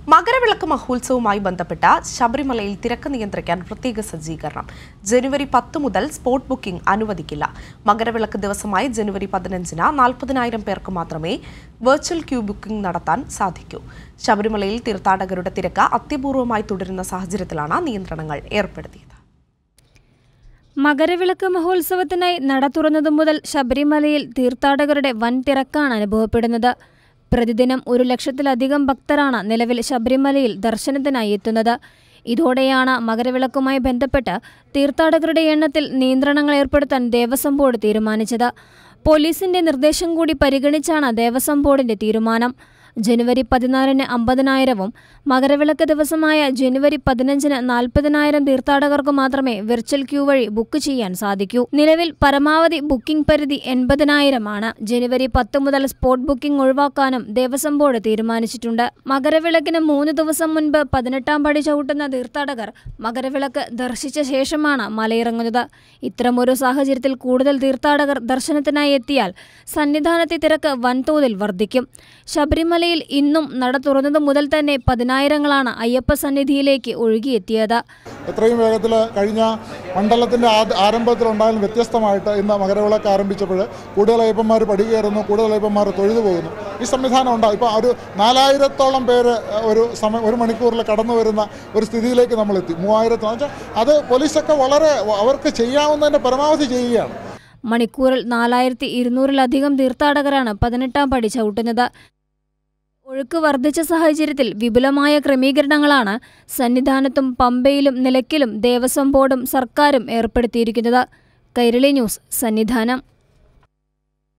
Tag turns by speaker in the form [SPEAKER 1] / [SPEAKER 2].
[SPEAKER 1] മകരവിളക്ക് മഹോത്സവവുമായി ബന്ധപ്പെട്ട ശബരിമലയിൽ തിരക്ക് നിയന്ത്രിക്കാൻ പ്രത്യേക സജ്ജീകരണം. ജനുവരി 10 മുതൽ സ്പോട്ട് ബുക്കിംഗ് അനുവദിക്കില്ല. മകരവിളക്ക് ദിവസമായി ജനുവരി 15-ന് 40,000 പേർക്ക് മാത്രമേ വെർച്വൽ ക്യൂ ബുക്കിംഗ് നടത്താൻ സാധിക്കൂ. ശബരിമലയിൽ തീർത്ഥാടകരുടെ തിരക്ക് അത്യപൂർവമായി തുടരുന്ന സാഹചര്യത്തിലാണ് നിയന്ത്രണങ്ങൾ ഏർപ്പെടുത്തിയത്.
[SPEAKER 2] മകരവിളക്ക് മഹോത്സവത്തിനായി നട തുറന്നതു മുതൽ ശബരിമലയിൽ തീർത്ഥാടകരുടെ വൻ തിരക്കാണ് അനുഭവപ്പെടുന്നത്. പ്രതിദിനം 1,00,000-ലധികം ഭക്തരാണ് നിലവിൽ ശബരിമലയിൽ ദർശനത്തിനായി എത്തുന്നത്. ഇതോടെയാണ് മകരവിളക്കുമായി ബന്ധപ്പെട്ട് തീർത്ഥാടകരുടെ എണ്ണത്തിൽ നിയന്ത്രണങ്ങൾ ഏർപ്പെടുത്താൻ ദേവസ്വം ബോർഡ് തീരുമാനിച്ചത്. പോലീസിന്റെ നിർദ്ദേശം കൂടി പരിഗണിച്ചാണ് ദേവസ്വം ബോർഡിന്റെ തീരുമാനം. ജനുവരി 14-ന് 50,000-ഉം മകരവിളക്ക് ദിവസമായ ജനുവരി 15-ന് 40,000 തീർത്ഥാടകർക്ക് മാത്രമേ വെർച്വൽ ക്യൂ വഴി ബുക്ക് ചെയ്യാൻ സാധിക്കൂ. നിലവിൽ പരമാവധി ബുക്കിംഗ് പരിധി 80,000 ജനുവരി 10 മുതൽ സ്പോട്ട് ബുക്കിംഗ് ഒഴിവാക്കാനും ദേവസ്വം ബോർഡ് തീരുമാനിച്ചിട്ടുണ്ട്. മകരവിളക്കിന് 3 ദിവസം മുൻപ് 18-ാം പടി ചവിട്ടുന്ന തീർത്ഥാടകർ മകരവിളക്ക് ദർശിച്ച ശേഷമാണ് മലയിറങ്ങുന്നത്. ഇത്തരമൊരു സാഹചര്യത്തിൽ കൂടുതൽ തീർത്ഥാടകർ ദർശനത്തിനായി എത്തിയാൽ സന്നിധാനത്തെ തിരക്ക് വൻതോതിൽ വർദ്ധിക്കും. ശബരിമല ഇന്നും നട തുറന്നതു മുതൽ തന്നെ 10,000-ങ്ങളാണ് അയ്യപ്പ സന്നിധിയിലേക്ക് ഒഴുകിയെത്തിയത്.
[SPEAKER 3] എത്രയും വേഗത്തിൽ കഴിഞ്ഞ മണ്ഡലത്തിൻ്റെ ആരംഭത്തിലുണ്ടായാലും വ്യത്യസ്തമായിട്ട് ഇന്ന് മകരവിളക്ക് ആരംഭിച്ചപ്പോൾ കൂടുതൽ അയ്യപ്പന്മാർ പടി കയറുന്നു, കൂടുതൽ അയ്യപ്പന്മാർ തൊഴുതു പോകുന്നു. ഈ സംവിധാനം ഉണ്ടാകും. ഇപ്പോൾ ഒരു 4,000-ഓളം പേര് ഒരു മണിക്കൂറിൽ കടന്നു വരുന്ന ഒരു സ്ഥിതിയിലേക്ക് നമ്മളെത്തി. 3,000 അത് പോലീസൊക്കെ വളരെ അവർക്ക് ചെയ്യാവുന്നതിൻ്റെ പരമാവധി ചെയ്യുകയാണ്.
[SPEAKER 2] മണിക്കൂറിൽ 4,200-ലധികം തീർത്ഥാടകരാണ് 18-ാം പടി ചവിട്ടുന്നത്. ഒഴുക്ക് വർദ്ധിച്ച സാഹചര്യത്തിൽ വിപുലമായ ക്രമീകരണങ്ങളാണ് സന്നിധാനത്തും പമ്പയിലും നിലയ്ക്കലും ദേവസ്വം ബോർഡും സർക്കാരും ഏർപ്പെടുത്തിയിരിക്കുന്നത്. കൈരളി ന്യൂസ്, സന്നിധാനം.